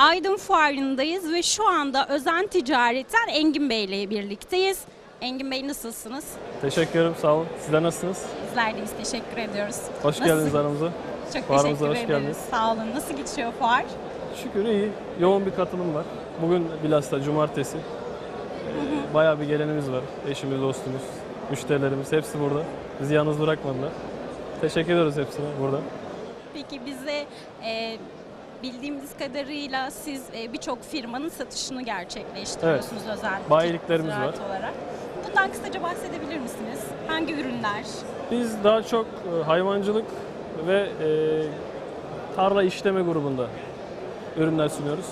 Aydın Fuarı'ndayız ve şu anda Özen Ticaret'ten Engin Bey ile birlikteyiz. Engin Bey nasılsınız? Teşekkür ederim, sağ olun. Sizler nasılsınız? Bizler deyiz, teşekkür ediyoruz. Hoş geldiniz aramıza. Çok Fuarımıza teşekkür hoş ederiz. geldiniz. Sağ olun. Nasıl geçiyor fuar? Şükür iyi. Yoğun bir katılım var. Bugün bilhassa cumartesi. Bayağı bir gelenimiz var. Eşimiz, dostumuz, müşterilerimiz hepsi burada. Bizi yalnız bırakmadılar. Teşekkür ediyoruz hepsine burada. Peki bize bildiğimiz kadarıyla siz birçok firmanın satışını gerçekleştiriyorsunuz özel Bayiliklerimiz var. olarak. Bundan kısaca bahsedebilir misiniz? Hangi ürünler? Biz daha çok hayvancılık ve tarla işleme grubunda ürünler sunuyoruz.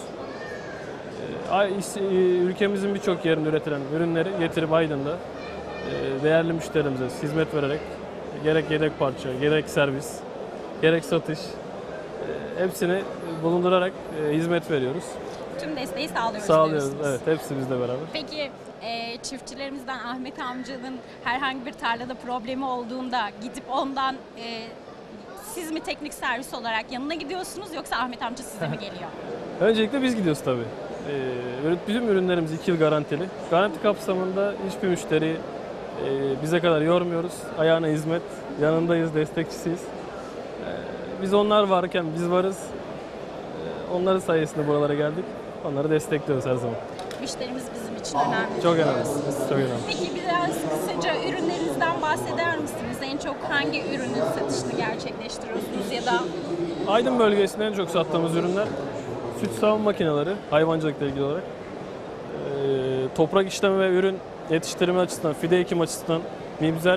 Ülkemizin birçok yerinde üretilen ürünleri getirip Aydın'da değerli müşterimize hizmet vererek gerek yedek parça, gerek servis, gerek satış hepsini bulundurarak hizmet veriyoruz. Tüm desteği sağlıyoruz. Sağlıyoruz, diyorsunuz. evet, hepsi bizle beraber. Peki çiftçilerimizden Ahmet amcanın herhangi bir tarlada problemi olduğunda gidip ondan siz mi teknik servis olarak yanına gidiyorsunuz yoksa Ahmet amca size mi geliyor? Öncelikle biz gidiyoruz tabii. Bizim ürünlerimiz 2 yıl garantili. Garanti kapsamında hiçbir müşteri bize kadar yormuyoruz. Ayağına hizmet, yanındayız, destekçisiyiz. Biz onlar varken biz varız. Onların sayesinde buralara geldik. Onları destekliyoruz her zaman. Müşterimiz bizim için önemli. Çok önemli. Çok önemli. Peki biraz kısaca ürünlerinizden bahseder misiniz? En çok hangi ürünün satışını gerçekleştiriyorsunuz ya da? Aydın bölgesinde en çok sattığımız ürünler süt sağım makineleri, hayvancılıkla ilgili olarak. Toprak işleme ve ürün yetiştirme açısından, fide ekim açısından mibzer,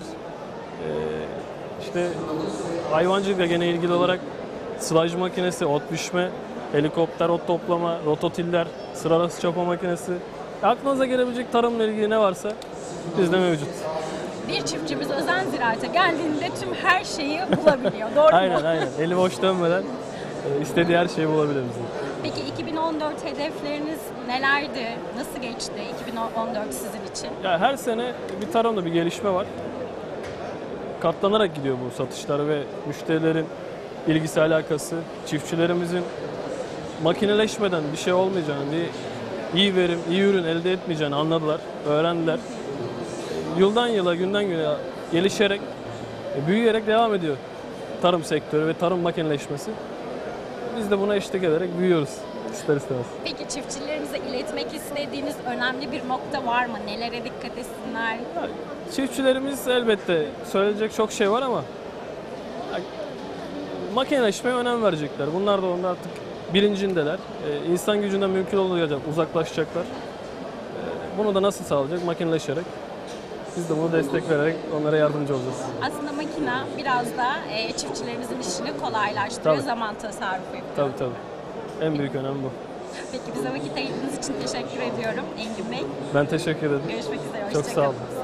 işte hayvancılıkla gene ilgili olarak sılaj makinesi, ot biçme, helikopter ot toplama, rototiller, sıra arası çapa makinesi. Aklınıza gelebilecek tarımla ilgili ne varsa bizde mevcut. Bir çiftçimiz Özen Ziraat'a geldiğinde tüm her şeyi bulabiliyor. Doğru mu? Aynen. Eli boş dönmeden istediği her şeyi bulabilir bizim. Peki 2014 hedefleriniz nelerdi? Nasıl geçti 2014 sizin için? Ya her sene bir tarımda bir gelişme var. Katlanarak gidiyor bu satışlar ve müşterilerin ilgisi alakası, çiftçilerimizin makineleşmeden bir şey olmayacağını, bir iyi verim, iyi ürün elde etmeyeceğini anladılar, öğrendiler. Yıldan yıla, günden güne gelişerek, büyüyerek devam ediyor tarım sektörü ve tarım makineleşmesi. Biz de buna eşlik ederek büyüyoruz ister istemez. Peki çiftçilerimize iletmek istediğiniz önemli bir nokta var mı? Nelere dikkat etsinler? Ya, çiftçilerimiz elbette söyleyecek çok şey var ama makineleşmeye önem verecekler. Bunlar da onda artık bilincindeler. İnsan gücünden mümkün olacak, uzaklaşacaklar. Bunu da nasıl sağlayacak? Makineleşerek. Biz de bunu destek vererek onlara yardımcı olacağız. Aslında makine biraz da çiftçilerimizin işini kolaylaştırıyor, Tabii. zaman tasarrufu yapıyor. Tabii. En büyük önem bu. Peki bize vakit ayırdığınız için teşekkür ediyorum Engin Bey. Ben teşekkür ederim. Görüşmek üzere, Çok hoşça sağ kalın. olun.